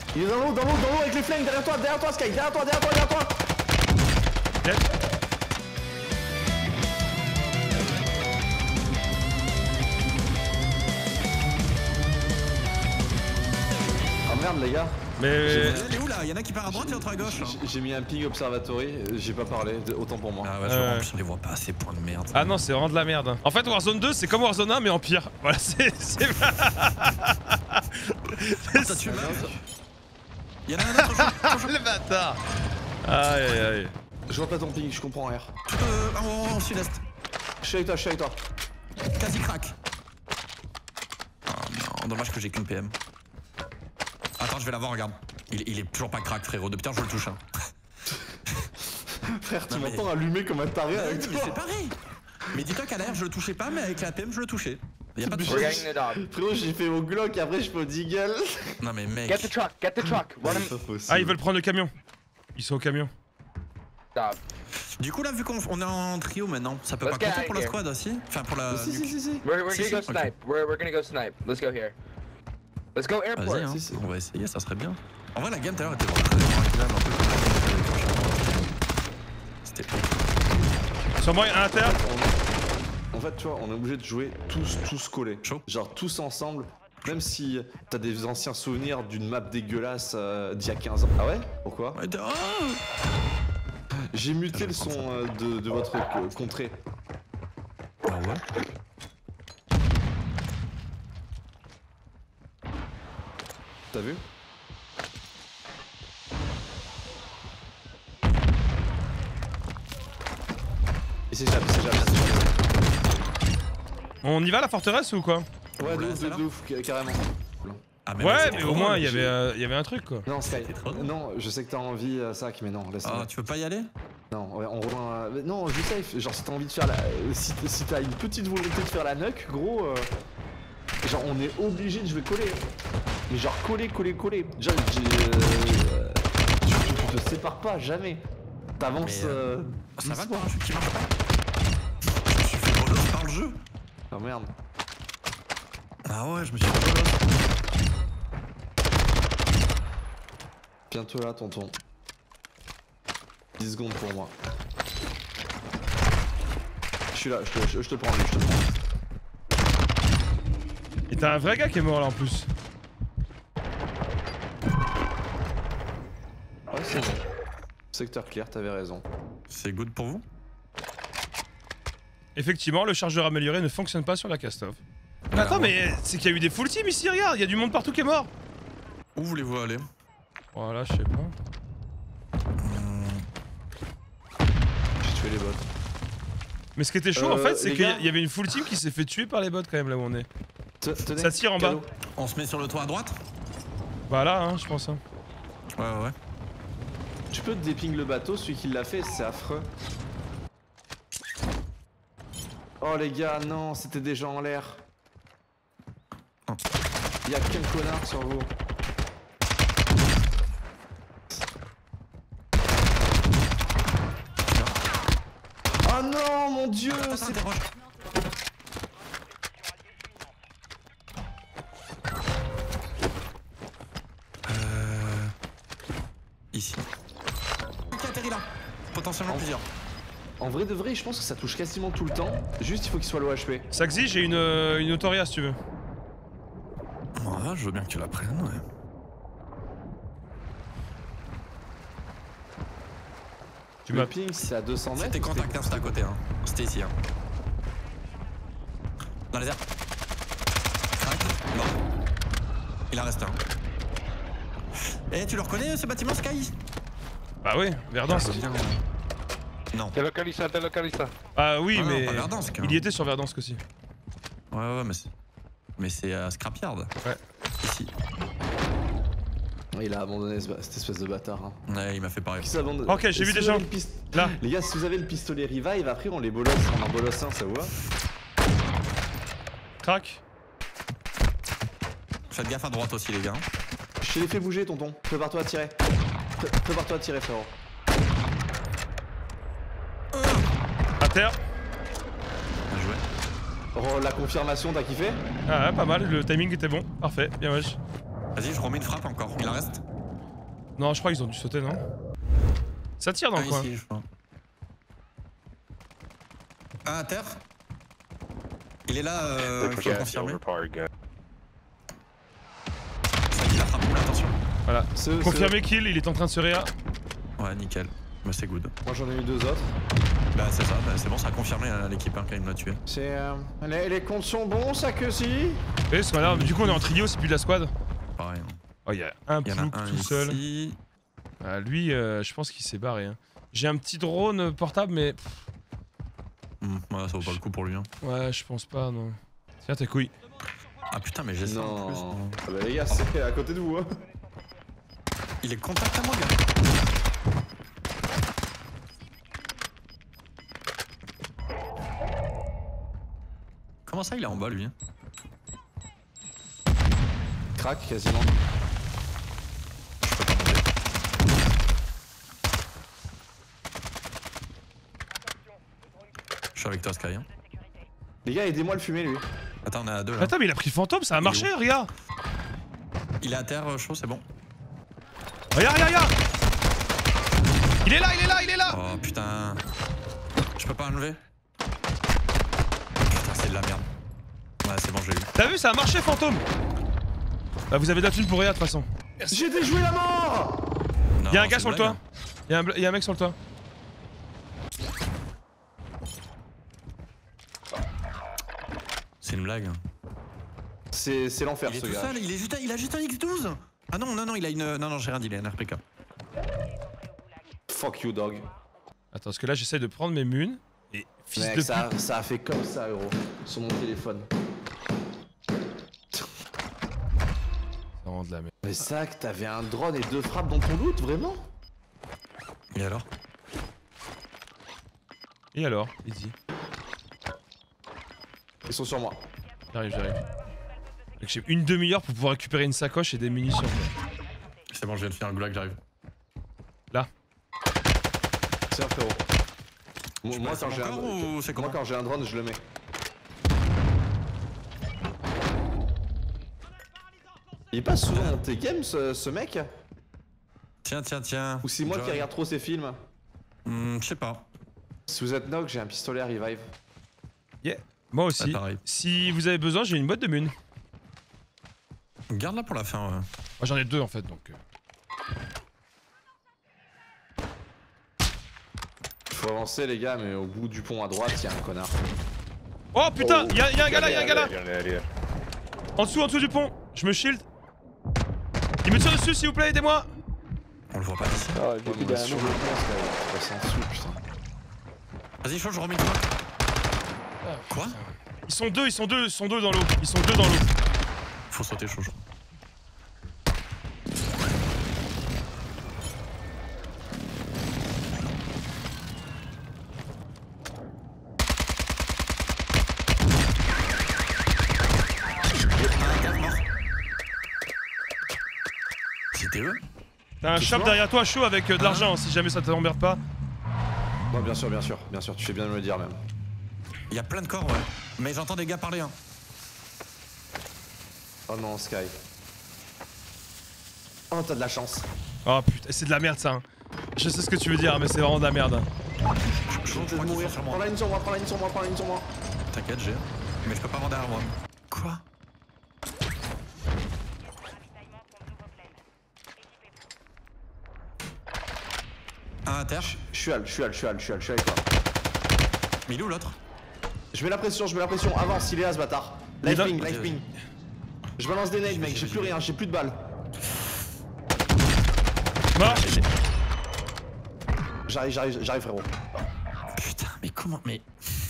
Il est dans l'eau avec les flingues, derrière toi Sky, derrière toi. Dead. Oh merde les gars. Mais. Elle est où là? Y'en a qui part à droite et l'autre à gauche. J'ai mis un ping observatory, j'ai pas parlé, autant pour moi. Ah ouais, je les vois pas, ces points de merde. Ah non, c'est vraiment de la merde. En fait, Warzone 2, c'est comme Warzone 1, mais en pire. Voilà, c'est. Ça tue mal. Y'en a un autre, Le bâtard. Aïe aïe aïe. Je vois pas ton ping, je comprends rien. en sud-est. Je suis avec toi. Quasi crack. Oh non, dommage que j'ai qu'une PM. Attends, je vais l'avoir, regarde. Il est toujours pas crack, frérot. Depuis tard, je le touche. Hein. Frère, tu m'entends allumer comme un taré avec Mais toi. c'est pareil. Mais dis-toi qu'à l'air, je le touchais pas, mais avec la PM, je le touchais. Y'a pas de Frérot, j'ai fait au Glock, après je fais au Deagle. Non mais mec. Get the truck. Run him. Ah, ils veulent prendre le camion. Ils sont au camion. Stop. Du coup là, vu qu'on est en trio maintenant, ça peut Let's pas get compter out pour of la here. squad aussi? Enfin pour la... Si. We're Si, gonna go si, snipe. We're gonna go snipe. Let's go here. Let's go airport. Vas-y, hein. Si. On va essayer, ça serait bien. En vrai, la game tout à l'heure était vraiment très agréable, un peu comme la game avec Franchement, c'était... Sur moi, un inter. En fait, tu vois, on est obligé de jouer tous collés. Chaud. Genre tous ensemble. Même si t'as des anciens souvenirs d'une map dégueulasse d'il y a 15 ans. Ah ouais? Pourquoi? Ouais, oh J'ai muté le son de votre contrée. ah ouais? T'as vu? Et c'est jamais. On y va à la forteresse ou quoi? Ouais, Vous de voulez ouf, carrément. Ah, Ouais, c'était mais trop au moins, drôle, il y avait un truc quoi. Non, Sky. C'était trop drôle. Non, je sais que t'as envie, Sac, mais non, laisse Ah, tomber. tu veux pas y aller? Non, ouais, on rejoint. Non, je safe. Genre, si t'as envie de faire la. Si t'as une petite volonté de faire la nuke, gros. Genre, on est obligé de jouer collé. Mais genre, coller. Genre, tu te sépares pas, jamais. T'avances. Ça va le parachute qui marche pas? Je me suis fait reload par le jeu. Oh merde. Ah ouais, je me suis fait reload. Bientôt là, tonton. 10 secondes pour moi. Je suis là, je te prends, Et t'as un vrai gars qui est mort là en plus. Ouais, c'est bon. Secteur clair, t'avais raison. C'est good pour vous? Effectivement, le chargeur amélioré ne fonctionne pas sur la Castov. Mais attends, mais c'est qu'il y a eu des full teams ici, regarde, il y a du monde partout qui est mort. Où voulez-vous aller? Voilà, je sais pas. J'ai tué les bots. Mais ce qui était chaud en fait, c'est les qu'il gars. y avait une full team qui s'est fait tuer par les bots quand même là où on est. Tenez, Ça tire en bas. cadeau. On se met sur le toit à droite? Voilà, hein, je pense. Hein. Ouais. Tu peux déping le bateau, celui qui l'a fait, c'est affreux. Oh les gars, non, c'était déjà en l'air. Oh. Y'a quel connard sur vous? Oh non, mon dieu, c'est... Ici. Qui atterrit là? Potentiellement plusieurs. En vrai de vrai, je pense que ça touche quasiment tout le temps. Juste, il faut qu'il soit low HP. Saxy, j'ai une Autoria si tu veux. Ouais, je veux bien que tu la prennes, ouais. Tu Le m'as. ping, c'est à 200 mètres. C'était contact, hein, c'était à côté, hein. C'était ici, hein. Dans les airs. Crac, mort. Il en reste un. Eh, tu le reconnais ce bâtiment Sky? Bah oui, Verdansk. Non. Te localiza. Ah oui, Ah non, mais. pas Verdansk, hein. Il y était sur Verdansk aussi. Ouais, mais c'est à Scrapyard. Ouais. Ici. Il a abandonné cette espèce de bâtard. Hein. Ouais, il m'a fait pareil. Qui s'abandonne. Ok, j'ai vu Si des vous gens. avez le Là. Les gars, si vous avez le pistolet revive, après on les bolosse, on en bolosse un, ça vous va? Crac. Faites gaffe à droite aussi, les gars. Je te les fais bouger, tonton. Prépare-toi à tirer. Prépare-toi à tirer, frérot. À terre. Bien joué. Oh, la confirmation, t'as kiffé? Ah ouais, pas mal, le timing était bon. Parfait, bien wesh. Vas-y, je remets une frappe encore. Il en reste. Non, je crois qu'ils ont dû sauter, non? Ça tire dans le coin. Ici, je crois. Ah, à terre. Il est là, il faut confirmer. Il a frappé, attention. Voilà. Confirmé kill, il est en train de se réa. Ouais, nickel. Mais c'est good. Moi j'en ai eu 2 autres. Bah c'est ça, bah, c'est bon, ça a confirmé l'équipe hein, quand il me l'a tué. C'est les comptes sont bons, ça que si. Et ce là, du coup on est en trio, c'est plus de la squad. Pareil. Oh, il y a un Il y en a plouc un tout ici. seul. Ah, lui, je pense qu'il s'est barré. Hein. J'ai un petit drone portable, mais. Ouais, ça vaut pas le coup pour lui. Hein. Ouais, je pense pas, non. Tiens, tes couilles. Ah putain, mais j'ai ça en plus. Non. Ah bah les gars, c'est à côté de vous. Hein. Il est contact à moi, gars. Comment ça, il est en bas, lui? Crac quasiment. Je peux pas monter. Je suis avec toi, Sky. Hein. Les gars, aidez-moi à le fumer lui. Attends, on est à 2 là. Attends, mais il a pris fantôme, ça a marché, regarde. Il est à terre, chaud, c'est bon. Regarde, regarde, regarde. Il est là, il est là, il est là. Oh putain. Je peux pas enlever. Putain, c'est de la merde. Ouais, c'est bon, j'ai eu. T'as vu, ça a marché, fantôme. Bah, vous avez de la thune pour rien, de toute façon. J'ai déjoué la mort. Non, Y'a un c'est gars une sur le blague, toit. Y'a un mec sur le toit. C'est une blague. C'est l'enfer Il est ce tout gars. seul, il a juste un X12. Ah non, non, non, il a une. Non, non, j'ai rien dit, il a un RPK. Fuck you dog. Attends, parce que là, j'essaie de prendre mes munes. Et fils Mec, de ça pute. a fait comme ça, Euro, sur mon téléphone. Ça rend de la merde. Mais ça, que t'avais un drone et 2 frappes dans ton loot, vraiment? Et alors? Et alors, Easy. Ils sont sur moi. J'arrive, j'arrive. Mec, j'ai une demi-heure pour pouvoir récupérer une sacoche et des munitions. C'est bon, je viens de faire un goulag, j'arrive. Là. Tiens, frérot. Moi, passer quand j'ai un... encore ou c'est comment? Moi, quand j'ai un drone, je le mets. Il passe souvent dans tes games, ce mec? Tiens, tiens, tiens. Ou c'est moi John. qui regarde trop ses films? Je sais pas. Si vous êtes knock, j'ai un pistolet à revive. Yeah. Moi aussi. Ouais, pareil. Si vous avez besoin, j'ai une boîte de munes. Garde-la pour la fin, ouais. Moi, j'en ai 2 en fait, donc. Faut avancer, les gars, mais au bout du pont à droite, il y a un connard. Oh putain, Oh. y'a un gars là, y'a un gars là. En dessous du pont. Je me shield. Il me tire dessus, s'il vous plaît, aidez-moi. On le voit pas d'ici. Oh, Ouais, mais sur le pont, ça s'en fout, putain. Vas-y, chaud, je remets une fois. Quoi? Ils sont deux dans l'eau. Ils sont 2 dans l'eau. Faut sauter, chaud. C'était eux? T'as un shop sûr derrière toi chaud avec de l'argent, si jamais ça t'emmerde pas. Non, bien sûr, tu fais bien de me le dire même. Il y a plein de corps, ouais. Mais j'entends des gars parler, hein. Oh non, Sky. Oh, t'as de la chance. Oh putain, c'est de la merde ça. Hein. Je sais ce que tu veux dire, mais c'est vraiment de la merde. Je Je vais crois qu'ils mourir. sont sur Prends moi. la ligne sur moi, prends la ligne sur moi, prends la ligne sur moi. T'inquiète, j'ai. Mais je peux pas vendre derrière moi. Quoi? Un à terre. Je suis avec toi. Mais il est où l'autre? Je mets la pression, avance, il est là ce bâtard. Il est là. Life ping. Je balance des nades, mec, j'ai plus rien, j'ai plus de balles. Mort. J'arrive frérot. Putain, mais comment? Mais.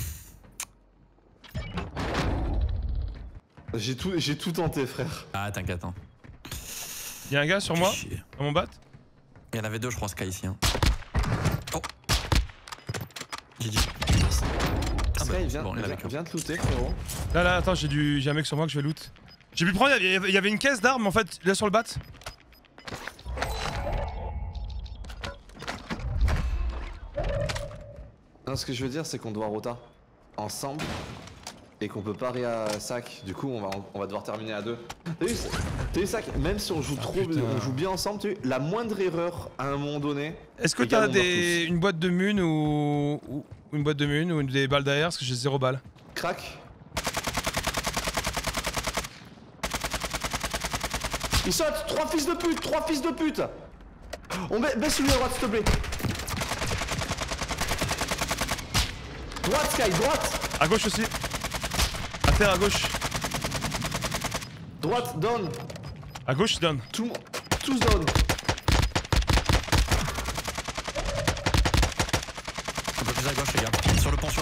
J'ai tout tenté frère. Ah, t'inquiète, hein. Y'a un gars sur moi, Chier. dans mon bat. Il y en avait 2, je crois, Sky ici. Hein. Oh! J'ai dit. Ah bah, Sky, c'est bon, il est avec eux. viens te looter frérot. Là, attends, j'ai un mec sur moi que je vais loot. J'ai pu prendre, il y avait une caisse d'armes en fait, là sur le bat. Non, ce que je veux dire c'est qu'on doit rota ensemble et qu'on peut pas réa sac. Du coup on va devoir terminer à 2. T'as vu Tu sais ça, même si on joue putain. on joue bien ensemble, tu sais, la moindre erreur à un moment donné. Est-ce que les gars, t'as on meurt tous. une boîte de mun ou une boîte de mun ou des balles derrière? Parce que j'ai 0 balles. Crac. Il saute. 3 fils de pute. 3 fils de pute. On baisse lui à droite s'il te plaît. Droite Sky, droite. À gauche aussi. À terre à gauche. Droite, down. À gauche, down. Tous down. Un peu plus à gauche, les gars. Sur le pont, chaud.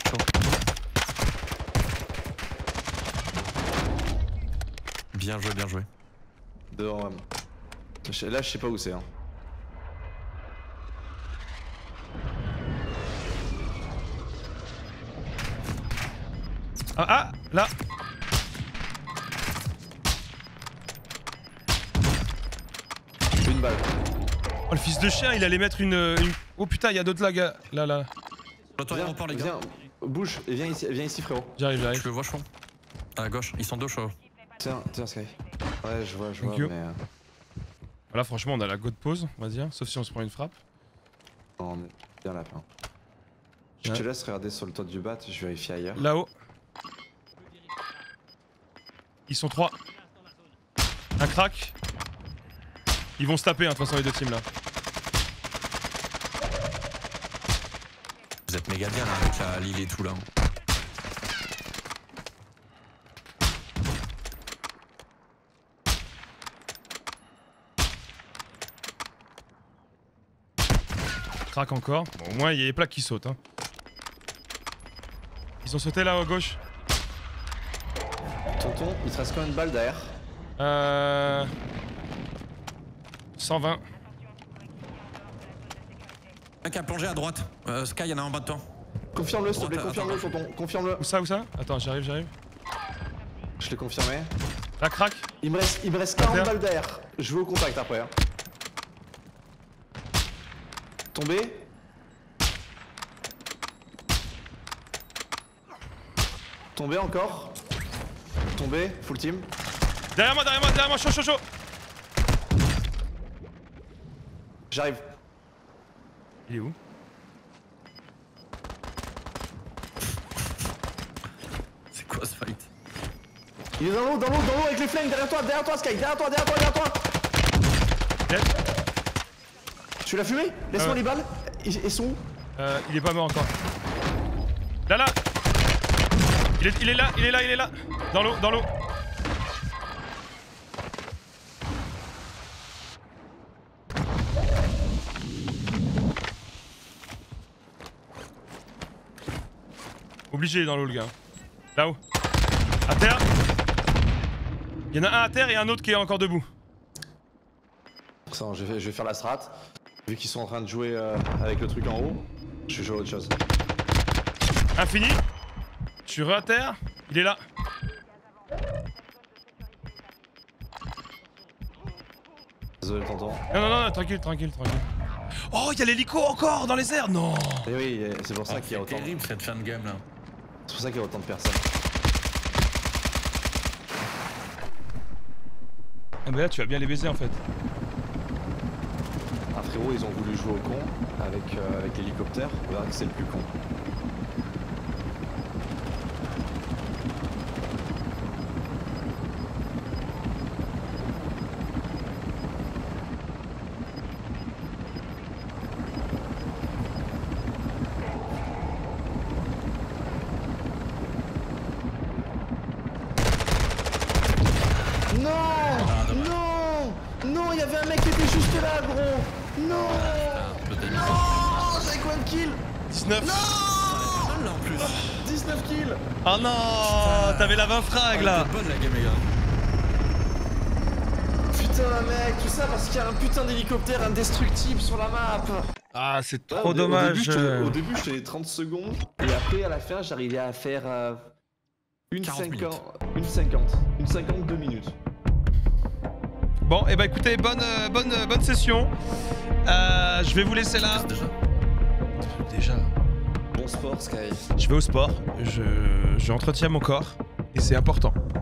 Bien joué, bien joué. Dehors même. Là je sais pas où c'est hein. Ah, là. Une balle. Oh, le fils de chien, il allait mettre une... Oh putain, il y a d'autres lags. Là. L'autre aéroport, les gars. Viens, bouge et viens ici frérot. J'arrive. Je le vois chaud. À gauche, ils sont deux chauds. Tiens Sky. Ouais je vois you. mais... Voilà, franchement, on a la go de pause, on va dire. Sauf si on se prend une frappe. Non, on est bien là. Je te laisse regarder sur le toit du bat, je vérifie ailleurs. Là-haut. Ils sont 3. Un crack. Ils vont se taper, hein, de toute façon, les deux teams là. Vous êtes méga bien là avec la Lille et tout là. Crack encore. Bon, au moins, il y a les plaques qui sautent. Hein. Ils ont sauté là à gauche. Tonton, il te reste combien de balles derrière? 120. Un qui a plongé à droite. Sky, il y en a en bas de toi. Confirme-le s'il te plaît, Attends, confirme-le tonton, confirme-le. Où ça Attends, j'arrive. Je l'ai confirmé. Là, crack. Il me reste 40 Terre. balles derrière. Je vais au contact après. Hein. Tombé. Tombé encore. Tombé, full team. Derrière moi, chaud. J'arrive. Il est où? C'est quoi ce fight? Il est dans l'eau avec les flingues, derrière toi Sky, derrière toi. Dead. Tu l'as fumé? Laisse-moi les balles. Ils sont où? Il est pas mort encore. Là. Il est là. Dans l'eau. Obligé dans l'eau le gars. Là-haut. À terre. Il y en a un à terre et un autre qui est encore debout. Ça, je vais faire la strat. Vu qu'ils sont en train de jouer avec le truc en haut, je vais jouer à autre chose. Infini. Je suis à terre. Il est là. Désolé tonton. Non, tranquille. Oh, il y a l'hélico encore dans les airs. Non. Et oui, c'est pour ça qu'il y a C'est autant. terrible cette fin de game là. C'est pour ça qu'il y a autant de personnes. Ah bah là, tu vas bien les baiser en fait. Ah frérot, ils ont voulu jouer au con avec l'hélicoptère. On verra que c'est le plus con. Non, il y avait un mec qui était juste là, gros. Non, j'avais combien de kills? 19. Non, Là en plus. 19 kills. Oh non, t'avais la 20 frag là. C'est bonne la game les gars. Putain mec, tout ça parce qu'il y a un putain d'hélicoptère indestructible sur la map. Ah, c'est Ouais, trop dommage. Au début, je tenais 30 secondes et après à la fin, j'arrivais à faire une 52 minutes. Bon, et bah écoutez, bonne session. Je vais vous laisser là. Déjà. Bon sport, Sky. Je vais au sport. Je entretiens mon corps et c'est important.